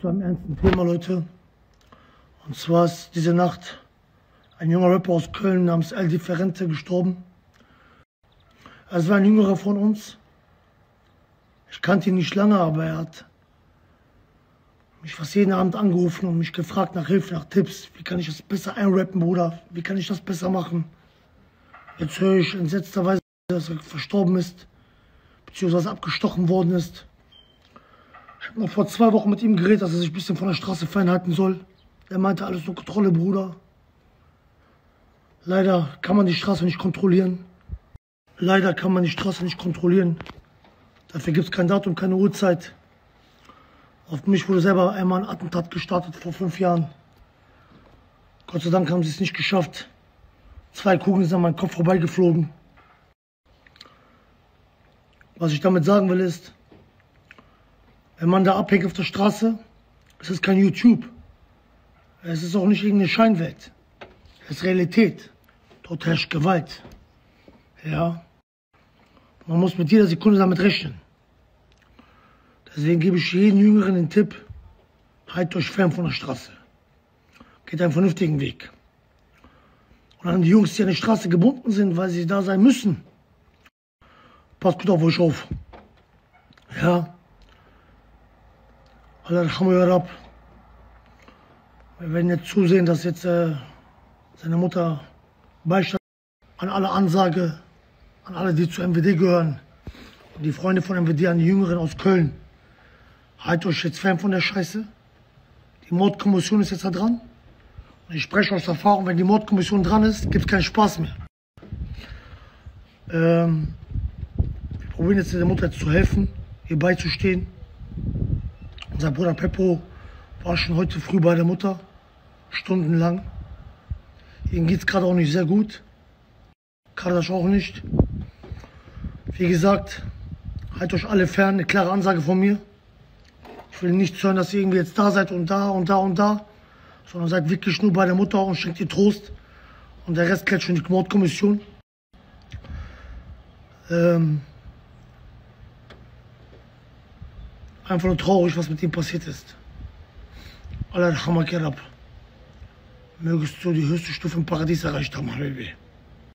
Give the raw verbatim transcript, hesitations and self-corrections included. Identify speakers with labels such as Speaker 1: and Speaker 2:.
Speaker 1: zu einem ernsten Thema, Leute. Und zwar ist diese Nacht ein junger Rapper aus Köln namens El Differente gestorben. Es war ein jüngerer von uns. Ich kannte ihn nicht lange, aber er hat mich fast jeden Abend angerufen und mich gefragt nach Hilfe, nach Tipps. Wie kann ich das besser einrappen, Bruder? Wie kann ich das besser machen? Jetzt höre ich entsetzterweise, dass er verstorben ist, beziehungsweise abgestochen worden ist. Ich habe noch vor zwei Wochen mit ihm geredet, dass er sich ein bisschen von der Straße fernhalten soll. Er meinte, alles nur Kontrolle, Bruder. Leider kann man die Straße nicht kontrollieren. Leider kann man die Straße nicht kontrollieren. Dafür gibt es kein Datum, keine Uhrzeit. Auf mich wurde selber einmal ein Attentat gestartet vor fünf Jahren. Gott sei Dank haben sie es nicht geschafft. Zwei Kugeln sind an meinem Kopf vorbeigeflogen. Was ich damit sagen will ist, wenn man da abhängt auf der Straße, es ist kein YouTube. Es ist auch nicht irgendeine Scheinwelt. Es ist Realität. Dort herrscht Gewalt. Ja. Man muss mit jeder Sekunde damit rechnen. Deswegen gebe ich jedem Jüngeren den Tipp, haltet euch fern von der Straße. Geht einen vernünftigen Weg. Und an die Jungs, die an die Straße gebunden sind, weil sie da sein müssen, passt gut auf euch auf. Ja. Allah yarhamu ya Rab. Wir werden jetzt zusehen, dass jetzt äh, seine Mutter Beistand an alle Ansage, an alle, die zu M W D gehören, und die Freunde von M W D, an die Jüngeren aus Köln. Haltet euch jetzt fern von der Scheiße. Die Mordkommission ist jetzt da dran. Und ich spreche aus Erfahrung, wenn die Mordkommission dran ist, gibt es keinen Spaß mehr. Ähm, wir probieren jetzt der Mutter jetzt zu helfen, ihr beizustehen. Unser Bruder Peppo war schon heute früh bei der Mutter, stundenlang. Ihm geht es gerade auch nicht sehr gut. Kardash auch nicht. Wie gesagt, haltet euch alle fern, eine klare Ansage von mir. Ich will nicht hören, dass ihr irgendwie jetzt da seid und da und da und da, sondern seid wirklich nur bei der Mutter und schenkt ihr Trost. Und der Rest kennt schon die Mordkommission. Ähm, einfach nur traurig, was mit ihm passiert ist. Allah yarhamak ya Rab. Mögest du die höchste Stufe im Paradies erreicht haben, Habibi.